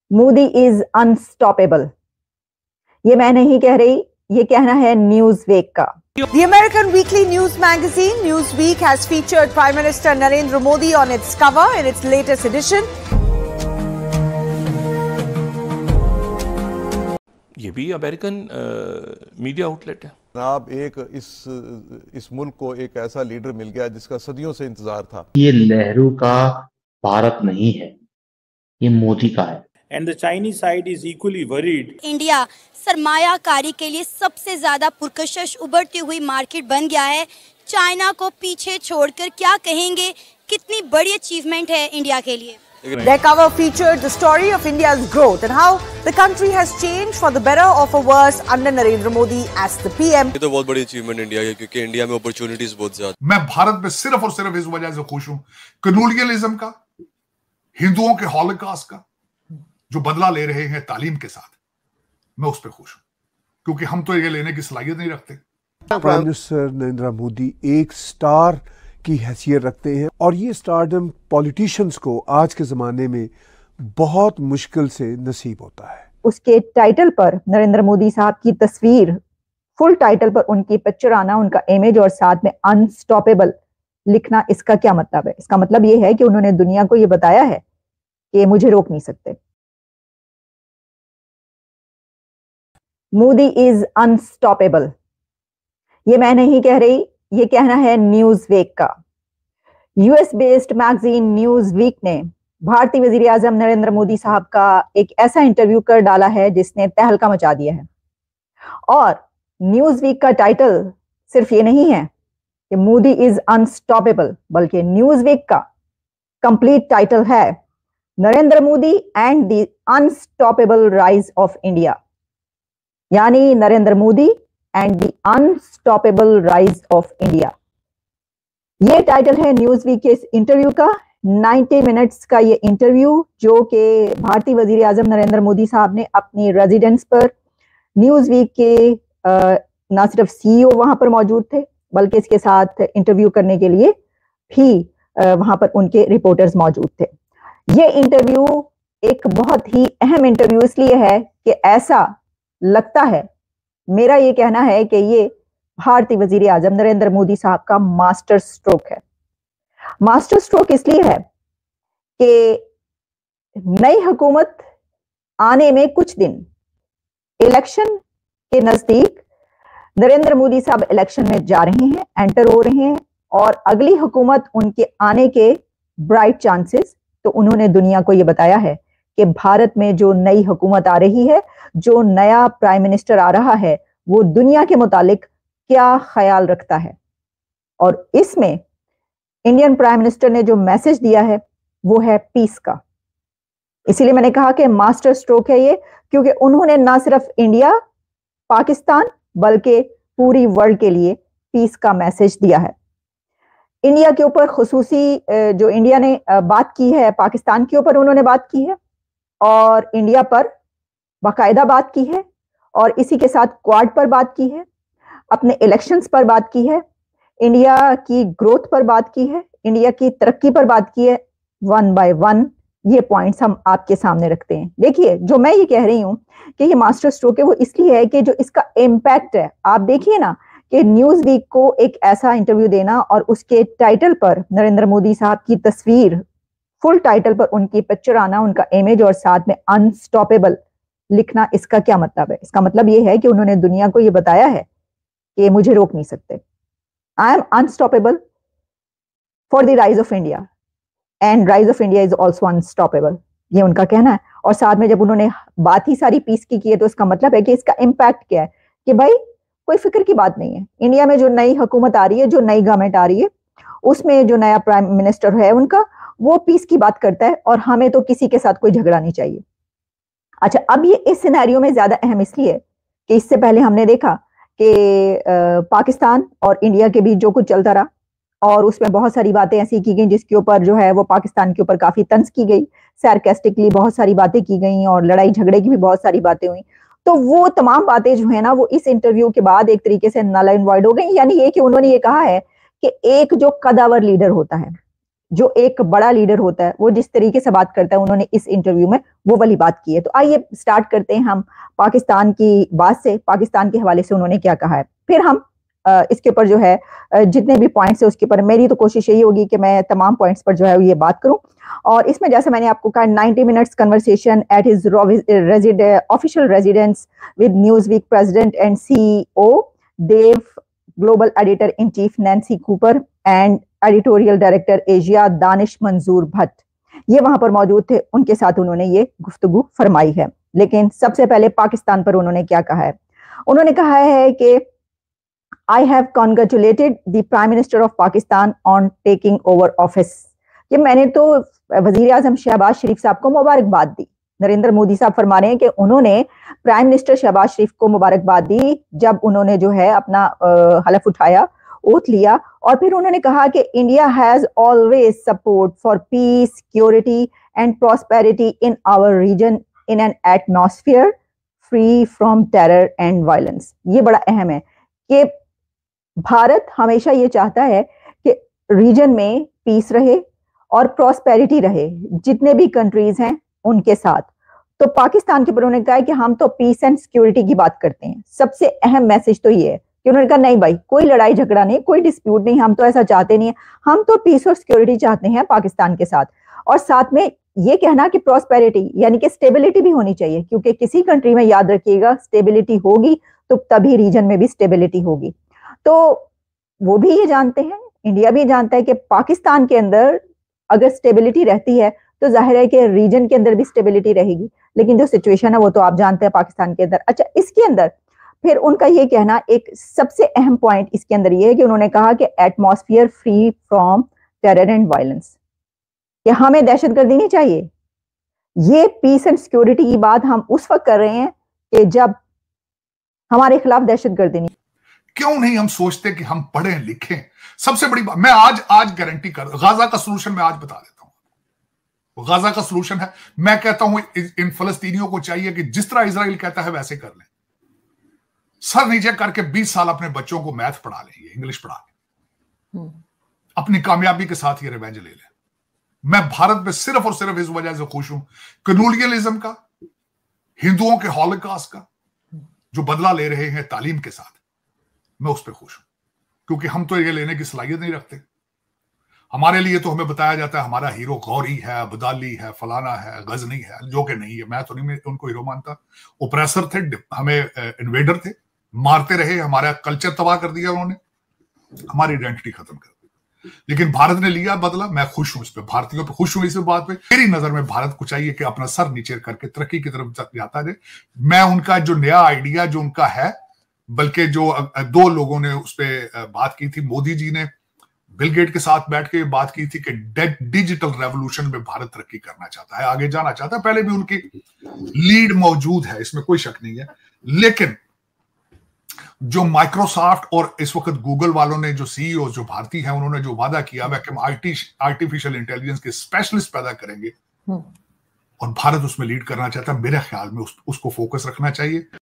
Modi is unstoppable. ये मैं नहीं कह रही, ये कहना है न्यूज़वीक का। The American weekly news magazine Newsweek has featured Prime Minister Narendra Modi on its cover in its latest edition. ये भी अमेरिकन मीडिया आउटलेट है। जनाब, एक इस मुल्क को एक ऐसा लीडर मिल गया जिसका सदियों से इंतजार था। ये नेहरू का भारत नहीं है, ये मोदी का है। And the Chinese side is equally worried. India सरमायाकारी के लिए सबसे ज्यादा पुरकशिश उभरती हुई मार्केट बन गया है। चाइना को पीछे छोड़कर क्या कहेंगे, कितनी बड़ी अचीवमेंट है इंडिया के लिए। Their cover featured the story of India's growth and how the country has changed for the better or for worse under Narendra Modi as the PM. ये तो बहुत बड़ी अचीवमेंट इंडिया की, क्योंकि इंडिया में अपॉर्चुनिटीज बहुत ज्यादा। मैं भारत में सिर्फ और सिर्फ इस वजह से खुश हूं, कलोनियलिज्म का, हिंदुओं के हॉलोकॉस्ट का जो बदला ले रहे हैं तालीम के साथ, मैं उस पर खुश हूं, क्योंकि हम तो ये लेने की सलाहियत नहीं रखते। प्राइम मिनिस्टर नरेंद्र मोदी एक स्टार की हैसियत रखते हैं और ये स्टारडम पॉलिटिशियंस को आज के जमाने में बहुत मुश्किल से नसीब होता है। उसके टाइटल पर नरेंद्र मोदी साहब की तस्वीर, फुल टाइटल पर उनकी पिक्चर आना, उनका इमेज और साथ में अनस्टॉपेबल लिखना, इसका क्या मतलब है? इसका मतलब ये है कि उन्होंने दुनिया को ये बताया है कि मुझे रोक नहीं सकते। Modi is unstoppable. ये मैं नहीं कह रही, ये कहना है न्यूज़वीक का। यूएस बेस्ड मैगजीन न्यूज़वीक ने भारतीय वजीर आजम नरेंद्र मोदी साहब का एक ऐसा इंटरव्यू कर डाला है जिसने तहलका मचा दिया है। और न्यूज़वीक का टाइटल सिर्फ ये नहीं है कि मोदी इज अनस्टॉपेबल, बल्कि न्यूज़वीक का कंप्लीट टाइटल है Narendra Modi and the unstoppable rise of India, यानी Narendra Modi and the unstoppable rise of India. ये टाइटल है न्यूज़वीक के इस इंटरव्यू का। 90 मिनट्स का ये इंटरव्यू जो कि भारतीय वजीर आजम नरेंद्र मोदी साहब ने अपनी रेजिडेंस पर, न्यूज़वीक के ना सिर्फ सीईओ वहां पर मौजूद थे, बल्कि इसके साथ इंटरव्यू करने के लिए भी वहां पर उनके रिपोर्टर्स मौजूद थे। ये इंटरव्यू एक बहुत ही अहम इंटरव्यू इसलिए है कि ऐसा लगता है, मेरा ये कहना है कि ये भारतीय वजीर आजम नरेंद्र मोदी साहब का मास्टर स्ट्रोक है। मास्टर स्ट्रोक इसलिए है कि नई हुकूमत आने में कुछ दिन, इलेक्शन के नजदीक नरेंद्र मोदी साहब इलेक्शन में जा रहे हैं, एंटर हो रहे हैं, और अगली हुकूमत उनके आने के ब्राइट चांसेस। तो उन्होंने दुनिया को यह बताया है कि भारत में जो नई हुकूमत आ रही है, जो नया प्राइम मिनिस्टर आ रहा है, वो दुनिया के मुतालिक क्या ख्याल रखता है। और इसमें इंडियन प्राइम मिनिस्टर ने जो मैसेज दिया है वो है पीस का। इसीलिए मैंने कहा कि मास्टर स्ट्रोक है ये, क्योंकि उन्होंने ना सिर्फ इंडिया, पाकिस्तान, बल्कि पूरी वर्ल्ड के लिए पीस का मैसेज दिया है। इंडिया के ऊपर खुसूसी जो इंडिया ने बात की है, पाकिस्तान के ऊपर उन्होंने बात की है, और इंडिया पर बाकायदा बात की है, और इसी के साथ क्वाड पर बात की है, अपने इलेक्शंस पर बात की है, इंडिया की ग्रोथ पर बात की है, इंडिया की तरक्की पर बात की है। वन बाय वन ये पॉइंट्स हम आपके सामने रखते हैं। देखिए, जो मैं ये कह रही हूं कि ये मास्टर स्ट्रोक है, वो इसलिए है कि जो इसका इम्पैक्ट है, आप देखिए ना कि न्यूज़वीक को एक ऐसा इंटरव्यू देना और उसके टाइटल पर नरेंद्र मोदी साहब की तस्वीर, फुल टाइटल पर उनकी पिक्चर आना, उनका इमेज और साथ में अनस्टॉपेबल लिखना, इसका क्या मतलब है? इसका मतलब ये है कि उन्होंने दुनिया को ये बताया है कि मुझे रोक नहीं सकते। I am unstoppable for the rise of India and rise of India is also unstoppable, ये उनका कहना है। और साथ में जब उन्होंने बात ही सारी पीस की है, तो इसका मतलब है कि इसका इम्पैक्ट क्या है कि भाई कोई फिक्र की बात नहीं है। इंडिया में जो नई हुकूमत आ रही है, जो नई गवर्नमेंट आ रही है, उसमें जो नया प्राइम मिनिस्टर है उनका, वो पीस की बात करता है, और हमें तो किसी के साथ कोई झगड़ा नहीं चाहिए। अच्छा, अब ये इस सिनेरियो में ज्यादा अहम इसलिए कि इससे पहले हमने देखा कि पाकिस्तान और इंडिया के बीच जो कुछ चलता रहा, और उसमें बहुत सारी बातें ऐसी की गई जिसके ऊपर जो है वो पाकिस्तान के ऊपर काफी तंज की गई, सार्कास्टिकली बहुत सारी बातें की गई, और लड़ाई झगड़े की भी बहुत सारी बातें हुई। तो वो तमाम बातें जो है ना, वो इस इंटरव्यू के बाद एक तरीके से नल एंड वॉइड हो गई। यानी ये कि उन्होंने ये कहा है कि एक जो कदावर लीडर होता है, जो एक बड़ा लीडर होता है वो जिस तरीके से बात करता है, उन्होंने इस इंटरव्यू में वो वाली बात की है। तो आइए स्टार्ट करते हैं हम पाकिस्तान की बात से, पाकिस्तान के हवाले से उन्होंने क्या कहा है, फिर हम इसके ऊपर जो है जितने भी पॉइंट्स है उसके ऊपर मेरी तो कोशिश यही होगी कि मैं तमाम पॉइंट्स पर जो है ये बात करूं। और इसमें जैसे मैंने आपको कहा 90 minutes conversation at his official residence with Newsweek president and CEO Dev, global editor in chief Nancy Cooper and editorial director Asia Danish Manzoor Bhatt, ये वहां पर मौजूद थे, उनके साथ उन्होंने ये गुफ्तगू फरमाई है। लेकिन सबसे पहले पाकिस्तान पर उन्होंने क्या कहा है, उन्होंने कहा है कि I have congratulated the Prime Minister of Pakistan on taking over office। ये मैंने तो वजीर आजम शहबाज शरीफ साहब को मुबारकबाद दी। नरेंद्र मोदी साहब फरमा रहे हैं कि उन्होंने प्राइम मिनिस्टर शहबाज शरीफ को मुबारकबाद दी जब उन्होंने जो है अपना हलफ उठाया, ओथ लिया, और फिर उन्होंने कहा कि India has always support for peace, security and prosperity in our region in an atmosphere free from terror and violence. ये बड़ा अहम है कि भारत हमेशा ये चाहता है कि रीजन में पीस रहे और प्रॉस्पेरिटी रहे जितने भी कंट्रीज हैं उनके साथ। तो पाकिस्तान के ऊपर उन्होंने कहा है कि हम तो पीस एंड सिक्योरिटी की बात करते हैं। सबसे अहम मैसेज तो ये है कि उन्होंने कहा नहीं भाई, कोई लड़ाई झगड़ा नहीं, कोई डिस्प्यूट नहीं, हम तो ऐसा चाहते नहीं है, हम तो पीस और सिक्योरिटी चाहते हैं पाकिस्तान के साथ। और साथ में ये कहना कि प्रॉस्पेरिटी यानी कि स्टेबिलिटी भी होनी चाहिए, क्योंकि किसी कंट्री में याद रखिएगा स्टेबिलिटी होगी तो तभी रीजन में भी स्टेबिलिटी होगी। तो वो भी ये जानते हैं, इंडिया भी जानता है कि पाकिस्तान के अंदर अगर स्टेबिलिटी रहती है तो जाहिर है कि रीजन के अंदर भी स्टेबिलिटी रहेगी। लेकिन जो सिचुएशन है वो तो आप जानते हैं पाकिस्तान के अंदर। अच्छा, इसके अंदर फिर उनका ये कहना, एक सबसे अहम पॉइंट इसके अंदर ये है कि उन्होंने कहा कि atmosphere free from terror and violence, कि हमें दहशतगर्दी नहीं चाहिए। ये पीस एंड सिक्योरिटी की बात हम उस वक्त कर रहे हैं कि जब हमारे खिलाफ दहशतगर्दी नहीं। क्यों नहीं हम सोचते कि हम पढ़ें लिखें? सबसे बड़ी बात मैं आज गारंटी कर, गाजा का सलूशन मैं आज बता देता हूं। गाजा का सलूशन है, मैं कहता हूं इन फलस्तीनियों को चाहिए कि जिस तरह इजराइल कहता है वैसे कर लें, सर नीचे करके 20 साल अपने बच्चों को मैथ पढ़ा लें, इंग्लिश पढ़ा लें, अपनी कामयाबी के साथ ये रिवेंज ले लें। मैं भारत में सिर्फ और सिर्फ इस वजह से खुश हूं, कम्युनलिज्म का, हिंदुओं के हॉलोकॉस्ट का जो बदला ले रहे हैं तालीम के साथ, मैं उस पर खुश हूं, क्योंकि हम तो ये लेने की सलाहियत नहीं रखते। हमारे लिए तो हमें बताया जाता है हमारा हीरो गौरी है, अब्दाली है, फलाना है, गजनी है, जो कि नहीं है। मैं तो नहीं उनको हीरो मानता। ओप्रेसर थे, हमें इन्वेडर थे, मारते रहे, हमारा कल्चर तबाह कर दिया उन्होंने, हमारी आइडेंटिटी खत्म कर दी। लेकिन भारत ने लिया बदला, मैं खुश हूं इस पे, भारतीयों पे खुश हूं इस बात पे। मेरी नजर में भारत को चाहिए कि अपना सर नीचे करके तरक्की की तरफ जाता रहे। मैं उनका जो नया आइडिया जो उनका है, बल्कि जो 2 लोगों ने उस पर बात की थी, मोदी जी ने बिल गेट के साथ बैठ के बात की थी कि डिजिटल रेवोल्यूशन में भारत तरक्की करना चाहता है, आगे जाना चाहता है। पहले भी उनकी लीड मौजूद है, इसमें कोई शक नहीं है। लेकिन जो माइक्रोसॉफ्ट और इस वक्त गूगल वालों ने, जो CEO जो भारतीय हैं, उन्होंने जो वादा किया है कि हम आर्टिफिशियल इंटेलिजेंस के स्पेशलिस्ट पैदा करेंगे और भारत उसमें लीड करना चाहता है, मेरे ख्याल में उसको फोकस रखना चाहिए।